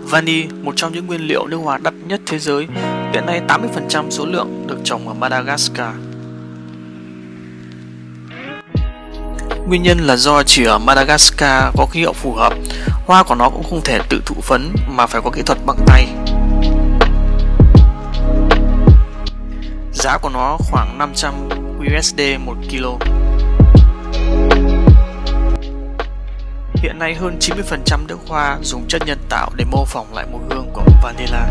Vani, một trong những nguyên liệu nước hoa đắt nhất thế giới, hiện nay 80% số lượng được trồng ở Madagascar. Nguyên nhân là do chỉ ở Madagascar có khí hậu phù hợp, hoa của nó cũng không thể tự thụ phấn mà phải có kỹ thuật bằng tay. Giá của nó khoảng 500 USD 1 kg. Hiện nay hơn 90% nước hoa dùng chất nhân tạo để mô phỏng lại mùi hương của vanilla.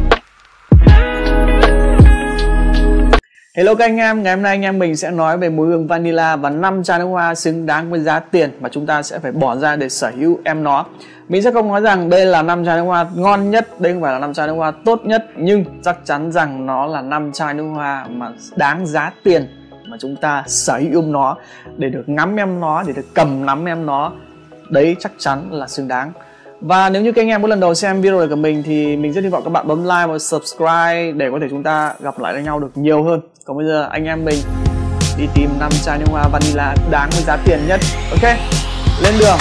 Hello các anh em, ngày hôm nay anh em mình sẽ nói về mùi hương vanilla và 5 chai nước hoa xứng đáng với giá tiền mà chúng ta sẽ phải bỏ ra để sở hữu em nó. Mình sẽ không nói rằng đây là 5 chai nước hoa ngon nhất, đây không phải là 5 chai nước hoa tốt nhất, nhưng chắc chắn rằng nó là 5 chai nước hoa mà đáng giá tiền mà chúng ta sở hữu nó, để được ngắm em nó, để được cầm nắm em nó. Đấy chắc chắn là xứng đáng. Và nếu như các anh em có lần đầu xem video này của mình thì mình rất hy vọng các bạn bấm like và subscribe để có thể chúng ta gặp lại với nhau được nhiều hơn. Còn bây giờ anh em mình đi tìm 5 chai nước hoa vanilla đáng với giá tiền nhất. Ok, lên đường.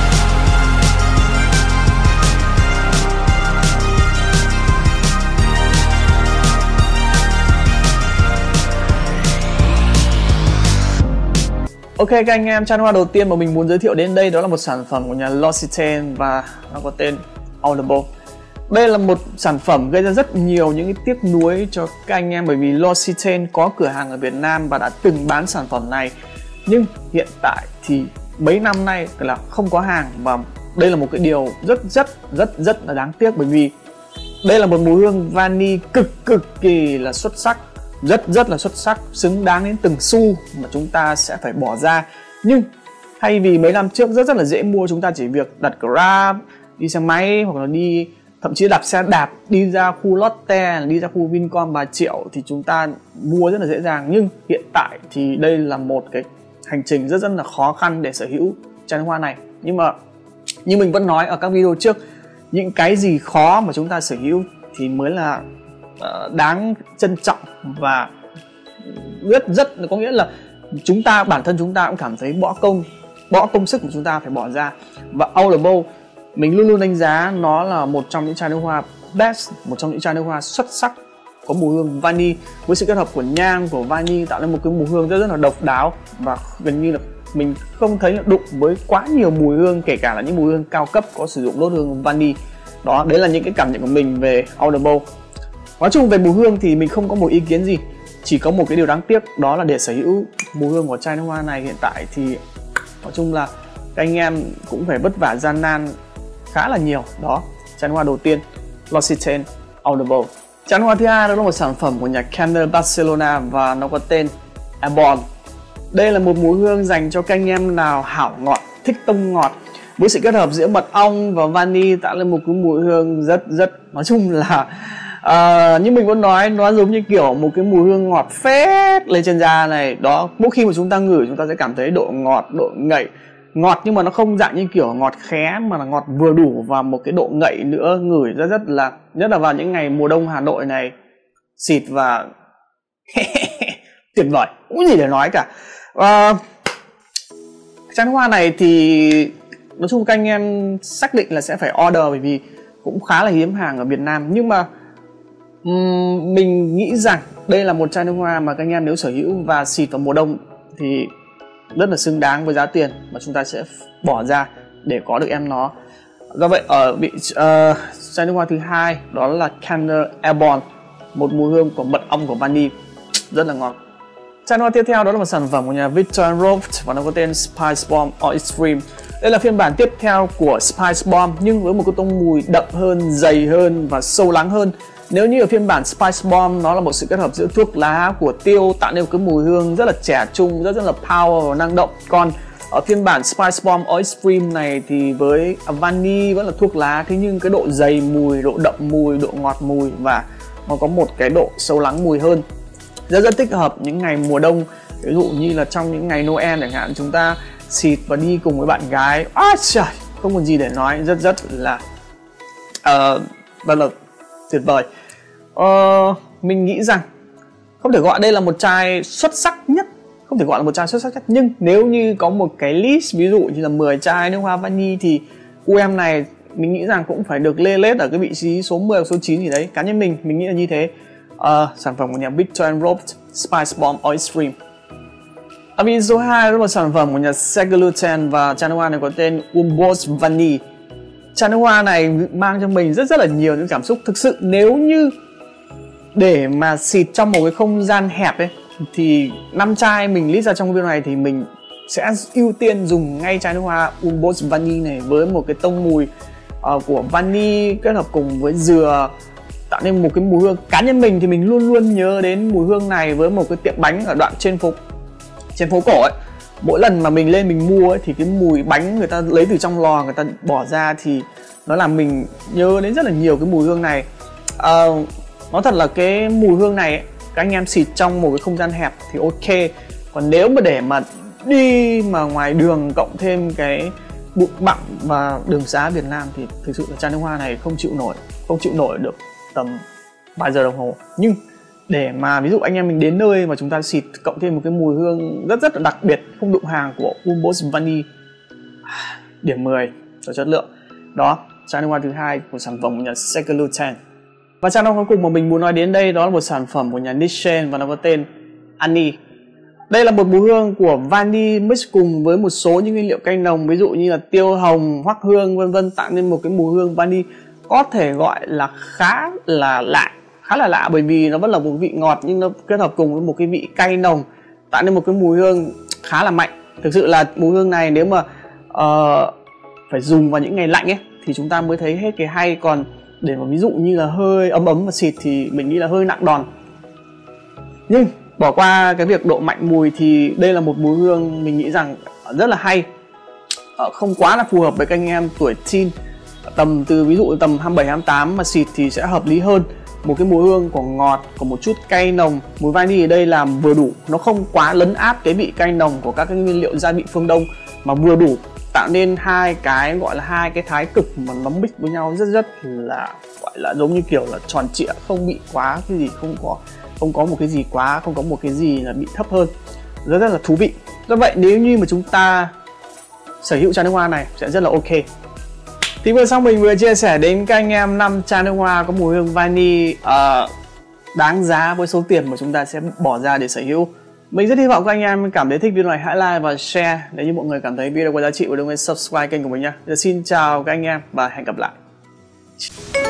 Ok các anh em, chai nước hoa đầu tiên mà mình muốn giới thiệu đến đây đó là một sản phẩm của nhà L'Occitane và nó có tên Audible. Đây là một sản phẩm gây ra rất nhiều những cái tiếc nuối cho các anh em, bởi vì L'Occitane có cửa hàng ở Việt Nam và đã từng bán sản phẩm này, nhưng hiện tại thì mấy năm nay là không có hàng, và đây là một cái điều rất là đáng tiếc, bởi vì đây là một mùi hương vani cực kỳ là xuất sắc, rất là xuất sắc, xứng đáng đến từng xu mà chúng ta sẽ phải bỏ ra. Nhưng thay vì mấy năm trước rất là dễ mua, chúng ta chỉ việc đặt Grab, đi xe máy hoặc là đi, thậm chí đạp xe đạp đi ra khu Lotte, đi ra khu Vincom Bà Triệu thì chúng ta mua rất là dễ dàng. Nhưng hiện tại thì đây là một cái hành trình rất là khó khăn để sở hữu chai nước hoa này. Nhưng mà như mình vẫn nói ở các video trước, những cái gì khó mà chúng ta sở hữu thì mới là đáng trân trọng, và rất có nghĩa là chúng ta, bản thân chúng ta cũng cảm thấy bỏ công sức của chúng ta phải bỏ ra. Và Audible mình luôn đánh giá nó là một trong những chai nước hoa best, một trong những chai nước hoa xuất sắc có mùi hương vani với sự kết hợp của nhang, của vani tạo nên một cái mùi hương rất là độc đáo, và gần như là mình không thấy đụng với quá nhiều mùi hương, kể cả là những mùi hương cao cấp có sử dụng nốt hương vani. Đấy là những cái cảm nhận của mình về Audible. Nói chung về mùi hương thì mình không có một ý kiến gì, chỉ có một cái điều đáng tiếc, đó là để sở hữu mùi hương của chai nước hoa này hiện tại thì nói chung là các anh em cũng phải vất vả gian nan khá là nhiều. Đó, chai nước hoa đầu tiên L'Occitane Audible. Chai nước hoa thứ hai đó là một sản phẩm của nhà Kenner Barcelona và nó có tên Airborne. Đây là một mùi hương dành cho các anh em nào hảo ngọt, thích tông ngọt, với sự kết hợp giữa mật ong và vani tạo lên một cái mùi hương rất nói chung là như mình vẫn nói, nó giống như kiểu một cái mùi hương ngọt phết lên trên da này. Đó, mỗi khi mà chúng ta ngửi chúng ta sẽ cảm thấy độ ngọt, độ ngậy. Ngọt nhưng mà nó không dạng như kiểu ngọt khé, mà là ngọt vừa đủ và một cái độ ngậy nữa, ngửi rất là, nhất là vào những ngày mùa đông Hà Nội này, xịt và tuyệt vời, không gì để nói cả. Chai nước hoa này thì nói chung các anh em xác định là sẽ phải order, bởi vì cũng khá là hiếm hàng ở Việt Nam. Nhưng mà mình nghĩ rằng đây là một chai nước hoa mà các anh em nếu sở hữu và xịt vào mùa đông thì rất là xứng đáng với giá tiền mà chúng ta sẽ bỏ ra để có được em nó. Do vậy ở chai nước hoa thứ hai đó là Kenner Airborne, một mùi hương của mật ong của vani rất là ngon. Chai nước hoa tiếp theo đó là một sản phẩm của nhà Viktor & Rolf và nó có tên Spice Bomb or Extreme. Đây là phiên bản tiếp theo của Spice Bomb nhưng với một cái tông mùi đậm hơn, dày hơn và sâu lắng hơn. Nếu như ở phiên bản Spice Bomb nó là một sự kết hợp giữa thuốc lá của tiêu tạo nên một cái mùi hương rất là trẻ trung, rất là power và năng động. Còn ở phiên bản Spice Bomb or Extreme này thì với vani vẫn là thuốc lá, thế nhưng cái độ dày mùi, độ đậm mùi, độ ngọt mùi và nó có một cái độ sâu lắng mùi hơn. Rất thích hợp những ngày mùa đông, ví dụ như là trong những ngày Noel chẳng hạn, chúng ta xịt và đi cùng với bạn gái. Trời, không còn gì để nói, rất là tuyệt vời. Mình nghĩ rằng không thể gọi đây là một chai xuất sắc nhất, nhưng nếu như có một cái list ví dụ như là 10 chai nước hoa vani thì em này mình nghĩ rằng cũng phải được lê lết ở cái vị trí số 10 hoặc số 9 gì đấy. Cá nhân mình nghĩ là như thế. Sản phẩm của nhà Victor & Rolf Spice Bomb Oil Stream. Ở vị trí số 2 đó là một sản phẩm của nhà Seggluten và chai nước hoa này có tên Umbos Vanille. Chai nước hoa này mang cho mình rất là nhiều những cảm xúc. Thực sự nếu như để mà xịt trong một cái không gian hẹp ấy thì 5 chai mình list ra trong video này thì mình sẽ ưu tiên dùng ngay chai nước hoa Umbos Vanille này với một cái tông mùi của vanille kết hợp cùng với dừa, tạo nên một cái mùi hương. Cá nhân mình thì mình luôn luôn nhớ đến mùi hương này với một cái tiệm bánh ở đoạn trên phố cổ ấy. Mỗi lần mà mình lên mình mua ấy, thì cái mùi bánh người ta lấy từ trong lò người ta bỏ ra thì nó làm mình nhớ đến rất là nhiều cái mùi hương này. Nói thật là cái mùi hương này ấy, các anh em xịt trong một cái không gian hẹp thì ok. Còn nếu mà để mà đi mà ngoài đường cộng thêm cái bụi bặm và đường xá Việt Nam thì thực sự là chai nước hoa này không chịu nổi được tầm vài giờ đồng hồ. Nhưng để mà ví dụ anh em mình đến nơi mà chúng ta xịt cộng thêm một cái mùi hương rất là đặc biệt không đụng hàng của Umbos Vanille, điểm 10 cho chất lượng. Đó, chai nước hoa thứ hai của sản phẩm của nhà Seggluten. Và chai nước hoa cuối cùng mà mình muốn nói đến đây đó là một sản phẩm của nhà Niche và nó có tên Annie. Đây là một mùi hương của vanille mix cùng với một số những nguyên liệu cay nồng, ví dụ như là tiêu hồng, hoắc hương vân vân, tạo nên một cái mùi hương vanille có thể gọi là khá là lạ bởi vì nó vẫn là một vị ngọt nhưng nó kết hợp cùng với một cái vị cay nồng, tạo nên một cái mùi hương khá là mạnh. Thực sự là mùi hương này nếu mà phải dùng vào những ngày lạnh ấy thì chúng ta mới thấy hết cái hay, còn để mà ví dụ như là hơi ấm mà xịt thì mình nghĩ là hơi nặng đòn. Nhưng bỏ qua cái việc độ mạnh mùi thì đây là một mùi hương mình nghĩ rằng rất là hay, không quá là phù hợp với các anh em tuổi teen, tầm từ ví dụ tầm 27 28 mà xịt thì sẽ hợp lý hơn. Một cái mùi hương của ngọt, có một chút cay nồng, mùi vanille ở đây làm vừa đủ, nó không quá lấn át cái vị cay nồng của các cái nguyên liệu gia vị phương Đông mà vừa đủ, tạo nên hai cái gọi là hai cái thái cực mà nó mix với nhau rất là gọi là giống như kiểu là tròn trịa, không bị quá cái gì, không có một cái gì quá, không có một cái gì là bị thấp hơn, rất là thú vị. Do vậy nếu như mà chúng ta sở hữu chai nước hoa này sẽ rất là ok. Thì vừa xong mình vừa chia sẻ đến các anh em 5 chai nước hoa có mùi hương vanille đáng giá với số tiền mà chúng ta sẽ bỏ ra để sở hữu. Mình rất hy vọng các anh em cảm thấy thích video này, hãy like và share nếu như mọi người cảm thấy video có giá trị, và đừng quên subscribe kênh của mình nha. Xin chào các anh em và hẹn gặp lại.